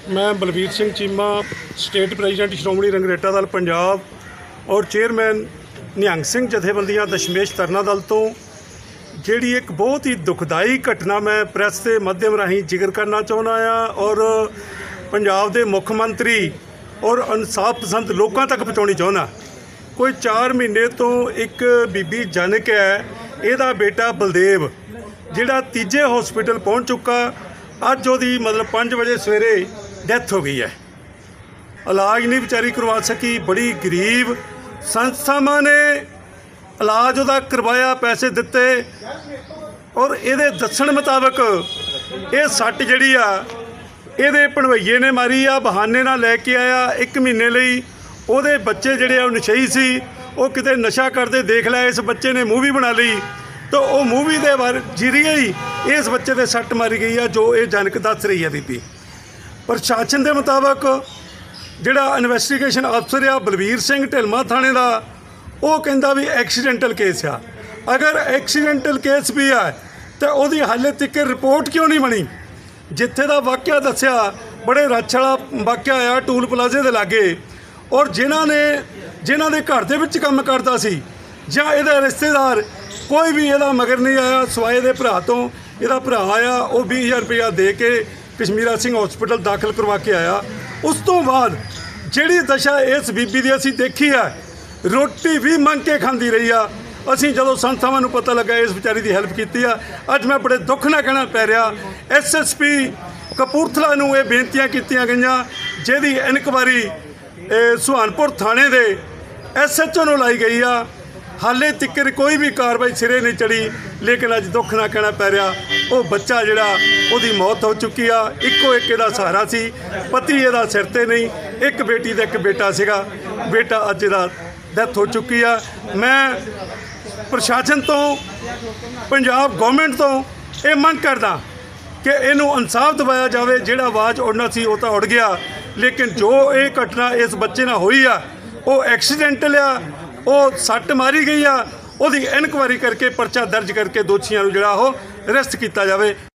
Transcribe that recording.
मैं Balbir Singh Cheema state president Shromani Rangreta Dal Punjab और chairman Nihang Singh जथेबंदियां दशमेश तरना दल तो जिहड़ी एक बहुत ही दुखदाई घटना मैं प्रैस के माध्यम राही जिक्र करना चाहुंदा आ और पंजाब के मुख मंत्री और इंसाफ पसंद लोगों तक पहुँचानी चाहुंदा। कोई 4 महीने तो एक बीबी जनक है, इहदा बेटा बलदेव जिहड़ा तीजे हॉस्पिटल पहुँच चुका, अज उहदी मतलब 5 बजे सवेरे डैथ हो गई है। इलाज नहीं बेचारी करवा सकी, बड़ी गरीब संस्थावां ने इलाज उहदा करवाया, पैसे दिते और इहदे दस्सण मुताबक ये सट जिहड़ी आ इहदे भणवैये ने मारी आ, बहाने नाल लैके आया। 1 महीने लई उहदे बच्चे जिहड़े आ नशई सी, वो किते नशा करते देख लिया, इस बच्चे ने मूवी बना ली तो वो मूवी के जरिए ही इस बच्चे दे सट मारी गई है, जो ये जनक दस रही है बीबी। प्रशासन के मुताबक जिहड़ा इन्वेस्टिगेशन अफसर आ बलबीर सिंह ढिलमा थाने का, वो कहता भी एक्सीडेंटल केस आ। अगर एक्सीडेंटल केस भी है तो वही हाले तक रिपोर्ट क्यों नहीं बनी? जिथे का वाक़या दसिया बड़े रच वाला वाक़या आ टूल प्लाजे के लागे, और जिन्हों के घर दे विच काम करता सी जां इहदा रिश्तेदार कोई भी इहदा मगर नहीं आया, सवाए दे भरा तो इहदा भरा आया, वो 20,000 रुपया दे के कश्मीरा सिंह हॉस्पिटल दाखिल करवा के आया। उस तो बाद जिहड़ी दशा इस बीबी की असीं देखी है, रोटी भी मंग के खांदी रही आ। असीं जदों संस्थावां नूं पता लगा इस बेचारी की हैल्प की आ, अज मैं बड़े दुख नाल कहना पै रहा SSP कपूरथला नूं ये बेनतियां कीतियां गईयां, जिहदी इनक्वायरी सुहानपुर थाने दे SHO नूं लाई गई आ। हाले तक कोई भी कार्रवाई सिरे नहीं चढ़ी, लेकिन अज दुख ना कहना पै रहा वो बच्चा जिहड़ा उहदी मौत हो चुकी आ। इक्को एक इहदा सहारा सी, पति इहदा सिर ते नहीं, एक बेटी ते एक बेटा सीगा, बेटा अज इहदा डैथ हो चुकी आ। मैं प्रशासन तो पंजाब गवर्नमेंट तो ये मंग करदा कि इनू इंसाफ दिवाया जाए। जिहड़ा आवाज़ उड़ना सी वो तो उड़ गया, लेकिन जो ये घटना इस बच्चे नाल होई आ वो एक्सीडेंटल आ, वो सट मारी गई आ। उहदी इनक्वायरी करके परचा दर्ज करके दोषियों नूं जिहड़ा वो अरेस्ट किया जाए।